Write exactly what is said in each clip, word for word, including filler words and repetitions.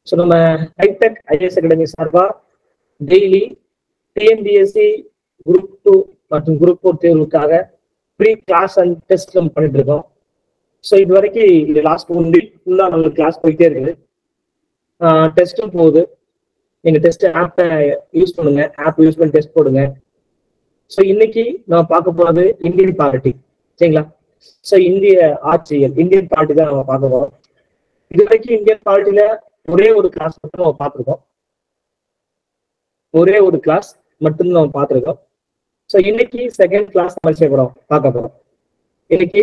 So நம்ம hitech IAS academy சார்பா daily TNPSC group two மற்றும் குரூப் ஃபோர் தேர்வுக்காக ப்ரீ கிளாஸ் அண்ட் டெஸ்ட் நம்ம பண்ணிட்டு இருக்கோம். ஸோ இது வரைக்கும் இது லாஸ்ட் ஒன் வீக் ஃபுல்லாக நம்மளுக்கு கிளாஸ் போயிட்டே இருக்குது. டெஸ்ட்டும் போகுது. நீங்கள் டெஸ்ட் ஆப்பை யூஸ் பண்ணுங்க, ஆப் யூஸ் பண்ணி டெஸ்ட் போடுங்க. ஸோ இன்னைக்கு நம்ம பார்க்க போகிறது இந்தியன் பாலிட்டி, சரிங்களா? ஸோ இந்திய ஆட்சியல், இந்தியன் பாலிட்டி தான் நம்ம பார்க்க போகிறோம். இது வரைக்கும் இந்தியன் பாலிட்டியில ஒரே ஒரு கிளாஸ் மட்டும் நம்ம பார்த்துருக்கோம். ஒரே ஒரு கிளாஸ் மட்டும் நம்ம பார்த்துருக்கோம். ஸோ இன்னைக்கு செகண்ட் கிளாஸ் நம்ம செய்ய போறோம், பார்க்க போறோம். இன்னைக்கு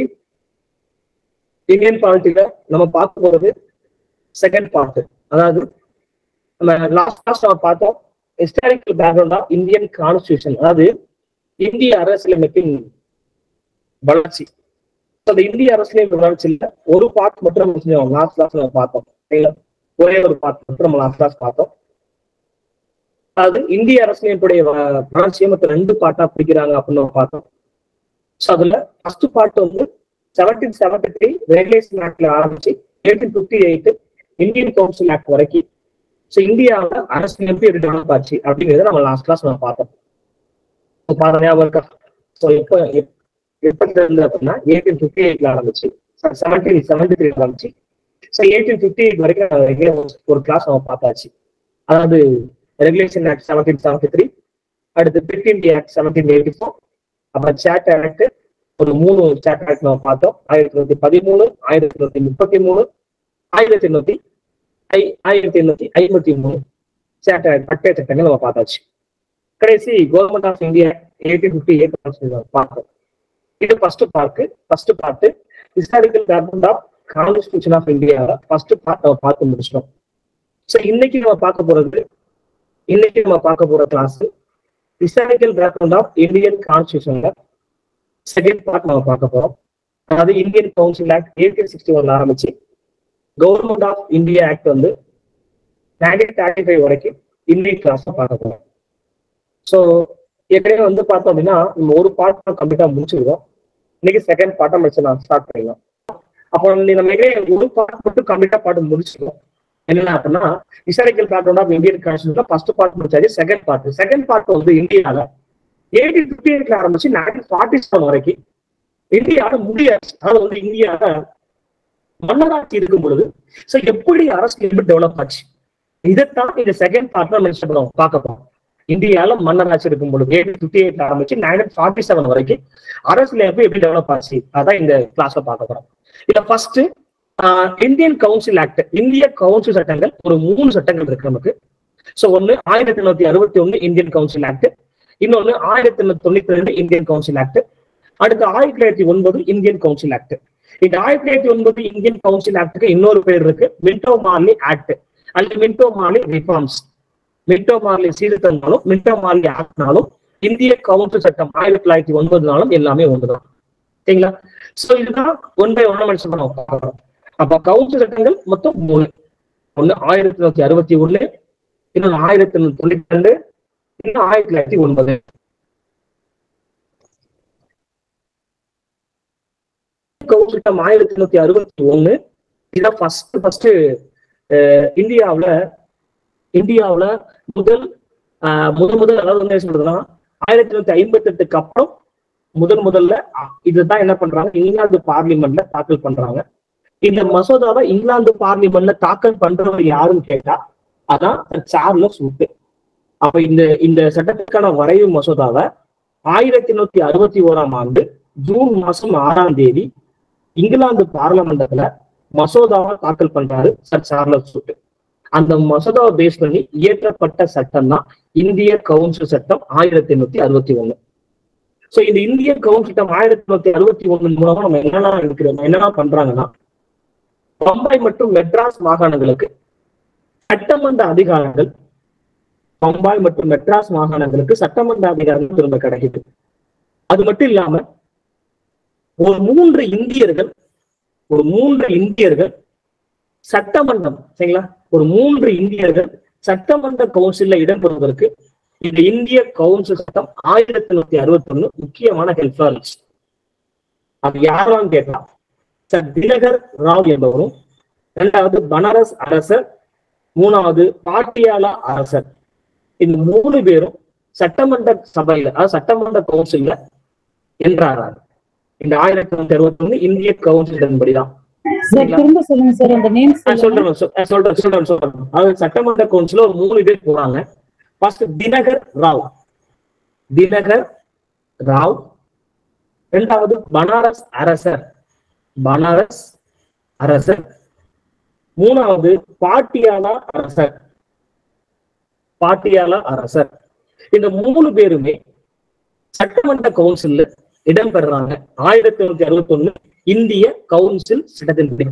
இந்தியன் பாலிட்டியில நம்ம பார்க்க போறது செகண்ட் பார்ட். அதாவது நம்ம லாஸ்ட் கிளாஸ் நம்ம பார்த்தோம் historical background of Indian constitution, அதாவது இந்திய அரசியலமைப்பின் வளர்ச்சி. அந்த இந்திய அரசியலமைப்பு வளர்ச்சியில ஒரு பார்ட் மட்டும் நம்ம செஞ்சோம், லாஸ்ட் கிளாஸ் நம்ம பார்த்தோம். ஒரே ஒரு பார்ட் மட்டும் நம்ம லாஸ்ட் கிளாஸ் பார்த்தோம். அதாவது இந்திய அரசியலமைப்புடைய வளர்ச்சியை மொத்தம் ரெண்டு பார்ட்டா பிடிக்கிறாங்க அப்படின்னு நம்ம பார்த்தோம். ஸோ அதுல ஃபர்ஸ்ட் பார்ட் வந்து செவன்டீன் செவன்டி த்ரீ ரெகுலேஷன் ஆக்ட்ல ஆரம்பிச்சு eighteen fifty eight Indian council act வரைக்கும். ஸோ இந்தியாவில் அரசியலமைப்பு எப்படி டெவலப் ஆச்சு அப்படிங்கிறத நம்ம லாஸ்ட் கிளாஸ் நம்ம பார்த்தோம். பார்த்தோம் ஞாபகம் இருக்கா? ஸோ எப்போ எப்படி இருந்து அப்படின்னா எயிட்டீன் பிப்டி எயிட்ல ஆரம்பிச்சு செவன்டீன் செவன்டி த்ரீ ஆரம்பிச்சு ஸோ எயிட்டீன் பிப்டி எயிட் வரைக்கும் ஒரு கிளாஸ் நம்ம பார்த்தாச்சு. அதாவது regulation act seventeen seventy three, அடுத்து Pitt India act seventeen eighty four, அப்புறம் சார்ட்டர் ஆக்ட் ஒரு மூணு சார்ட்டர் ஆக்ட் நம்ம பார்த்தோம். ஆயிரத்தி தொள்ளாயிரத்தி பதிமூணு, ஆயிரத்தி தொள்ளாயிரத்தி முப்பத்தி மூணு, ஆயிரத்தி எண்ணூத்தி ஐ ஆயிரத்தி எண்ணூத்தி ஐம்பத்தி மூணு சார்ட்டர் ஆக்ட் பட்டய சட்டங்கள் நம்ம பார்த்தாச்சு. கடைசி government of India eighteen fifty eight பார்த்தோம். இது first part. First part historical background of constitution of இந்தியாவை ஃபர்ஸ்ட் பார்ட் நம்ம பார்த்து முடிச்சிட்டோம். ஸோ இன்னைக்கு நம்ம பார்க்க போறது இன்னைக்கு நம்ம பார்க்க போற class historical background of Indian கான்ஸ்டியூஷன்ல செகண்ட் பார்ட் நம்ம பார்க்க போறோம். அதாவது Indian council act eighteen sixty ஒன்ல ஆரம்பிச்சு கவர்மெண்ட் ஆஃப் இந்தியா ஆக்ட் வந்து நைன்டீன் தேர்ட்டி ஃபைவ் வரைக்கும் இந்தியன் கிளாஸ் பார்க்க போறோம். ஸோ ஏற்கனவே வந்து பார்த்தோம் அப்படின்னா நம்ம ஒரு பார்ட் கம்ப்ளீட்டா முடிச்சிருக்கோம். இன்னைக்கு செகண்ட் பார்ட்டை முடிச்சு நான் ஸ்டார்ட் பண்ணிடலாம். அப்போ நம்ம ஒரு பார்ட் மட்டும் கம்ப்ளீட்டா பார்த்து முடிச்சிருக்கோம். என்ன அப்படின்னா ஹிஸ்டாரிக்கல் பேக்ரவுண்ட் ஆஃப் இந்தியன் கான்ஸ்டியூஷன்ல ஃபர்ஸ்ட் பார்ட் முடிச்சாச்சு. செகண்ட் பார்ட் செகண்ட் பார்ட் வந்து இந்தியாவில் எயிட்டீன் பிப்டி எயிட்ல ஆரம்பிச்சு நைன்டீன் ஃபார்ட்டி செவன் வரைக்கும் இந்தியாவோட முடியாச்சு. அதாவது வந்து இந்தியாவை மன்னராட்சி இருக்கும் பொழுது ஸோ எப்படி அரசியல் டெவலப் ஆச்சு, இதைத்தான் இந்த செகண்ட் பார்ட்ல மென்ஷன் பண்ணுவோம், பார்க்க போறோம். இந்தியாவில மன்னராட்சி இருக்கும் பொழுது எயிட்டீன் பிப்டி எயிட்ல ஆரம்பிச்சு நைன்டீன் ஃபார்ட்டி செவன் வரைக்கும் அரசியலமைப்பு எப்படி டெவலப் ஆச்சு, அதான் இந்த கிளாஸ்ல பார்க்க போறோம். இதுல ஃபர்ஸ்ட் இந்தியன் கவுன்சில் ஆக்ட், இந்திய கவுன்சில் சட்டங்கள் ஒரு மூணு சட்டங்கள் இருக்கு நமக்கு. சோ ஒன்னு ஆயிரத்தி எண்ணூத்தி அறுபத்தி ஒண்ணு இந்தியன் கவுன்சில் ஆக்ட், இன்னொன்னு ஆயிரத்தி எண்ணூத்தி தொண்ணூத்தி ரெண்டு இந்தியன் கவுன்சில் ஆக்ட், அடுத்து ஆயிரத்தி தொள்ளாயிரத்தி ஒன்பது இந்தியன் கவுன்சில் ஆக்ட். இந்த ஆயிரத்தி தொள்ளாயிரத்தி ஒன்பது இந்தியன் கவுன்சில் ஆக்டுக்கு இன்னொரு பேர் இருக்கு, மின்டோ மார்லி ஆக்ட் அல்லது Minto Morley reforms. Minto Morley சீர்திருத்தங்களும் மின்டோ மார்லி ஆக்ட்னாலும் இந்திய கவுன்சில் சட்டம் ஆயிரத்தி தொள்ளாயிரத்தி ஒன்பதுனாலும் எல்லாமே ஒன்றுதான், சரிங்களா? சோ இதுதான் ஒன் பை ஒன் மென்ஷன் பண்ண பார்க்கிறோம். அப்ப கவுன்சில் சட்டங்கள் மொத்தம் மூணு. ஒண்ணு ஆயிரத்தி தொள்ளாயிரத்தி அறுபத்தி ஒண்ணு, இன்னொன்னு ஆயிரத்தி எண்ணூத்தி தொண்ணூத்தி ரெண்டு, இன்னும் ஆயிரத்தி தொள்ளாயிரத்தி ஒன்பது. கவுன்சில் சட்டம் ஆயிரத்தி எண்ணூத்தி அறுபத்தி ஒண்ணு இதான் ஃபர்ஸ்ட் ஃபர்ஸ்ட் இந்தியாவுல இந்தியாவுல முதல் முதல் முதல் அதாவது என்ன சொல்றதுன்னா ஆயிரத்தி தொள்ளாயிரத்தி ஐம்பத்தி எட்டுக்கு அப்புறம் முதல் முதல்ல இதுதான் என்ன பண்றாங்க, இங்கிலாந்து பார்லிமெண்ட்ல தாக்கல் பண்றாங்க. இந்த மசோதாவை இங்கிலாந்து பார்லிமெண்ட்ல தாக்கல் பண்றவர் யாருன்னு கேட்டா அதான் சார்லஸ் வுட். அப்ப இந்த இந்த சட்டத்துக்கான வரைவு மசோதாவை ஆயிரத்தி எண்ணூத்தி அறுபத்தி ஓராம் ஆண்டு ஜூன் மாசம் ஆறாம் தேதி இங்கிலாந்து பார்லிமெண்ட்ல மசோதாவை தாக்கல் பண்றாரு சர் சார்லஸ் வுட். அந்த மசோதாவை பேஸ் பண்ணி இயற்றப்பட்ட சட்டம் தான் இந்திய கவுன்சில் சட்டம் ஆயிரத்தி எண்ணூத்தி அறுபத்தி ஒண்ணு. சோ இந்த இந்திய கவுன்சில் சட்டம் ஆயிரத்தி எண்ணூத்தி அறுபத்தி ஒண்ணு மூலமா நம்ம என்னென்ன இருக்கிறோம் என்னென்ன பண்றாங்கன்னா பம்பாய் மற்றும் மெட்ராஸ் மாகாணங்களுக்கு சட்டமன்ற அதிகாரங்கள், பம்பாய் மற்றும் மெட்ராஸ் மாகாணங்களுக்கு சட்டமன்ற அதிகாரங்கள் திரும்ப கிடைக்குது. அது மட்டும் இல்லாம ஒரு மூன்று இந்தியர்கள் ஒரு மூன்று இந்தியர்கள் சட்டமன்றம், சரிங்களா, ஒரு மூன்று இந்தியர்கள் சட்டமன்ற கவுன்சில்ல இடம்பெறுவதற்கு இந்த இந்திய கவுன்சில் சட்டம் ஆயிரத்தி எண்ணூத்தி அறுபத்தி ஒண்ணு முக்கியமான ஹெல்ப்பா இருந்துச்சு. அது யாரும் கேட்டா சர் தினகர் ராவ் என்பவரும், இரண்டாவது பனாரஸ் அரசர் மூணாவது பாட்டியாலா அரசர். இந்த மூணு பேரும் சட்டமன்ற சபையில அதாவது சட்டமன்ற கவுன்சில்ல என்றாராரு. இந்த ஆயிரத்தி தொள்ளாயிரத்தி அறுபத்தி ஒண்ணு இந்திய கவுன்சில் படிதான். சொல்றேன் சொல்றேன் சொல்றேன் அதாவது சட்டமன்ற கவுன்சில் ஒரு மூணு பேர் போறாங்க. ஃபர்ஸ்ட் தினகர் ராவ் தினகர் ராவ் இரண்டாவது பனாரஸ் அரசர் பனாரஸ் அரசர் மூணாவது பாட்டியாலா அரசர் பாட்டியாலா அரசர். இந்த மூணு பேருமே சட்டமன்ற கவுன்சில் இடம்பெறாங்க ஆயிரத்தி தொள்ளாயிரத்தி அறுபத்தி ஒண்ணு இந்திய கவுன்சில் சட்டத்தின்படி.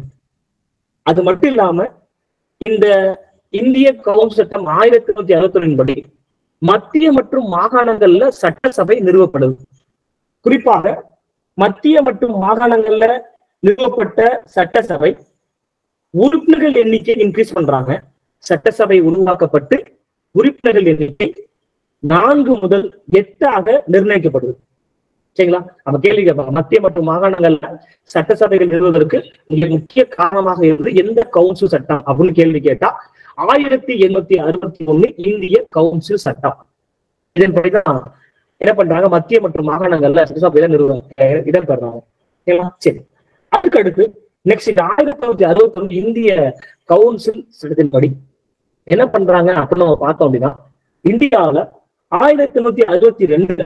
அது மட்டும் இல்லாம இந்த இந்திய கவுன்சில் சட்டம் ஆயிரத்தி தொள்ளாயிரத்தி அறுபத்தி ஒன்னின் படி மத்திய மற்றும் மாகாணங்கள்ல சட்டசபை நிறுவப்படுது. குறிப்பாக மத்திய மற்றும் மாகாணங்கள்ல நிறுவப்பட்ட சட்டசபை உறுப்பினர்கள் எண்ணிக்கை இன்க்ரீஸ் பண்றாங்க. சட்டசபை உருவாக்கப்பட்டு உறுப்பினர்கள் எண்ணிக்கை நான்கு முதல் எட்டாக நிர்ணயிக்கப்படுது. சரிங்களா? நம்ம கேள்வி கேட்பாங்க, மத்திய மற்றும் மாகாணங்கள்ல சட்டசபைகள் நிறுவுவதற்கு மிக முக்கிய காரணமாக இருந்து எந்த கவுன்சில் சட்டம் அப்படின்னு கேள்வி கேட்டா ஆயிரத்தி எண்ணூத்தி அறுபத்தி ஒண்ணு இந்திய கவுன்சில் சட்டம். இதன்படிதான் என்ன பண்றாங்க, மத்திய மற்றும் மாகாணங்கள்ல சட்டசபையில நிறுவனம் இடம்பெறாங்க. சரி, அதுக்கடுத்து நெக்ஸ்ட் இந்த ஆயிரத்தி தொள்ளாயிரத்தி அறுபத்தி ஒண்ணு இந்திய கவுன்சில் சட்டத்தின்படி என்ன பண்றாங்க அப்படின்னு நம்ம பார்த்தோம் அப்படின்னா, இந்தியாவில ஆயிரத்தி எண்ணூத்தி அறுபத்தி ரெண்டுல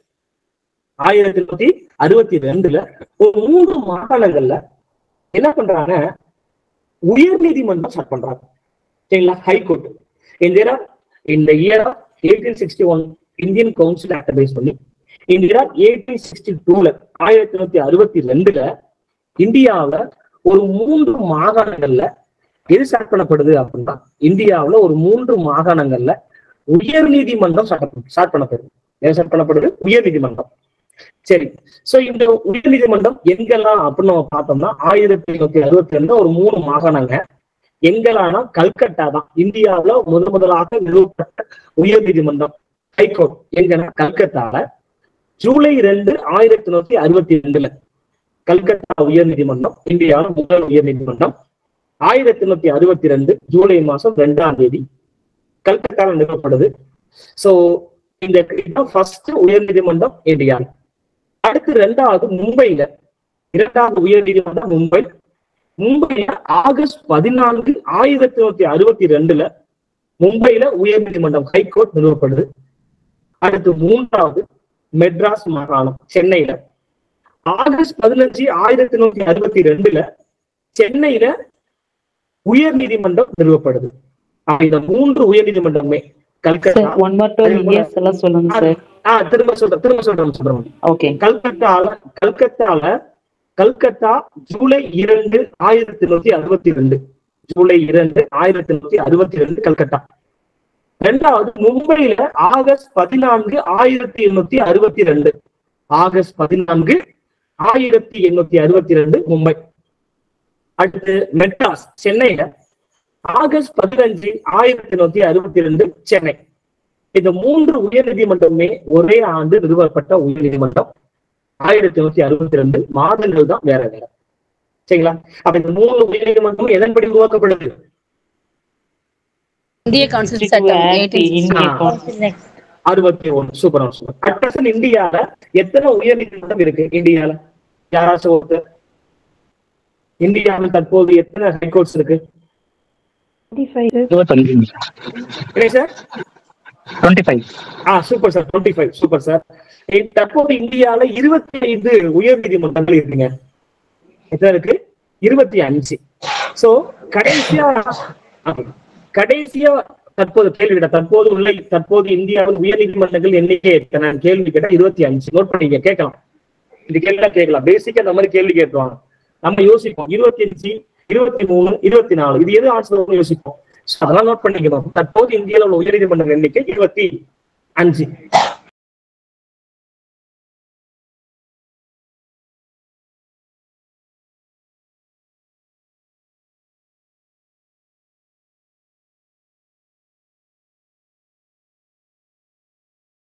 ஆயிரத்தி எண்ணூத்தி அறுபத்தி ரெண்டுல ஒரு மூன்று மாகாணங்கள்ல என்ன பண்றாங்க, உயர் நீதிமன்றம் ஸ்டார்ட் பண்றாங்க. சரிங்களா? ஹைகோர்ட். இந்த இந்த year eighteen sixty one Indian council act pass பண்ணி இந்த இயர் எயிட்டீன் சிக்ஸ்டி டூல ஆயிரத்தி எண்ணூத்தி அறுபத்தி ரெண்டுல இந்தியாவில ஒரு மூன்று மாகாணங்கள்ல எது ஸ்டார்ட் பண்ணப்படுது அப்படின்னா, இந்தியாவில ஒரு மூன்று மாகாணங்கள்ல உயர் நீதிமன்றம் ஸ்டார்ட் பண்ணப்படுது. எது ஸ்டார்ட் பண்ணப்படுது? உயர் நீதிமன்றம். சரி, சோ இந்த உயர் நீதிமன்றம் எங்கெல்லாம் அப்படின்னு நம்ம பார்த்தோம்னா ஆயிரத்தி எண்ணூத்தி அறுபத்தி ரெண்டுல ஒரு மூணு மாகாணங்க எங்கெல்லாம்னா கல்கத்தா தான் இந்தியாவில முதல் முதலாக நிறுவப்பட்ட உயர் நீதிமன்றம் ஹைகோர்ட். எங்கன்னா கல்கத்தால ஜூலை ரெண்டு ஆயிரத்தி எண்ணூத்தி அறுபத்தி ரெண்டுல கல்கத்தா உயர் நீதிமன்றம் இந்தியாவில முதல் உயர் நீதிமன்றம் ஆயிரத்தி எண்ணூத்தி அறுபத்தி ரெண்டு ஜூலை மாசம் ரெண்டாம் தேதி கல்கத்தால நிறுவப்படுது. சோ இந்த ஃபர்ஸ்ட் உயர் நீதிமன்றம் இந்தியாவில். அடுத்து ரெண்டாவது மும்பையில இரண்டாவது உயர் நீதிமன்றம் மும்பை மும்பையில ஆகஸ்ட் பதினான்கு ஆயிரத்தி தொள்ளாயிரத்தி அறுபத்தி ரெண்டுல மும்பையில உயர் நீதிமன்றம் ஹைகோர்ட் நிறுவப்படுது. அடுத்து மூன்றாவது மெட்ராஸ் மாகாணம் சென்னையில ஆகஸ்ட் பதினஞ்சு ஆயிரத்தி தொள்ளாயிரத்தி அறுபத்தி ரெண்டுல சென்னையில உயர் நீதிமன்றம் நிறுவப்படுது. இந்த மூன்று உயர் நீதிமன்றமே கல்கத்தா திரும்ப சொல்றேன் திரும்ப சொல்றேன் சொல்றேன் கல்கத்தால கல்கத்தால கல்கத்தா ஜூலை இரண்டு ஆயிரத்தி எண்ணூத்தி அறுபத்தி ரெண்டு ஜூலை இரண்டு ஆயிரத்தி எண்ணூத்தி அறுபத்தி ரெண்டு கல்கத்தா. ரெண்டாவது மும்பையில ஆகஸ்ட் பதினான்கு ஆயிரத்தி எண்ணூத்தி அறுபத்தி ரெண்டு ஆகஸ்ட் பதினான்கு ஆயிரத்தி எண்ணூத்தி அறுபத்தி ரெண்டு மும்பை. அடுத்து மெட்ராஸ் சென்னையில ஆகஸ்ட் பதினஞ்சு ஆயிரத்தி எண்ணூத்தி அறுபத்தி ரெண்டு சென்னை. இந்த மூன்று உயர் நீதிமன்றமே ஒரே ஆண்டு நிறுவப்பட்ட உயர் நீதிமன்றம் ஆயிரத்தி எண்ணூத்தி அறுபத்தி ரெண்டு மாதங்கள் தான் வேற வேற. சரிங்களா? அப்ப இந்த மூணு உயர் நீதிமன்றமும் எதன்படி உருவாக்கப்படுது? இந்திய கவுன்சில் சட்டம் அறுபத்தி ஒண்ணு. சூப்பரா சூப்பர். அட் பிரசன்ட் இந்தியால எத்தனை உயர் நீதிமன்றம் இருக்கு? இந்தியால யாராச்சும் ஒருத்தர், இந்தியாவில் தற்போது எத்தனை ஹைகோர்ட்ஸ் இருக்கு? Super sir, twenty five. Super sir. தற்போது இந்தியால இருபத்தி ஐந்து உயர் நீதிமன்றங்கள் இருக்குங்க. எத்தனை இருக்கு? இருபத்தி அஞ்சு. சோ கடைசியா கடைசியா தற்போது கேள்வி கேட்ட தற்போது உள்ள தற்போது இந்தியாவில் உயர் நீதிமன்றங்கள் எண்ணிக்கை எத்தனை கேள்வி கேட்டா இருபத்தி அஞ்சு. நோட் பண்ணிக்க, கேட்கலாம். இந்த கேள்வி கேட்கலாம். பேசிக்கா இந்த மாதிரி கேள்வி கேட்டுவாங்க. நம்ம யோசிப்போம் இருபத்தி அஞ்சு இருபத்தி மூணு இருபத்தி நாலு இது எது ஆன்சர் யோசிப்போம். அதெல்லாம் நோட் பண்ணிக்கணும். தற்போது இந்தியாவில் உள்ள உயர் நீதிமன்ற எண்ணிக்கை இருபத்தி அஞ்சு.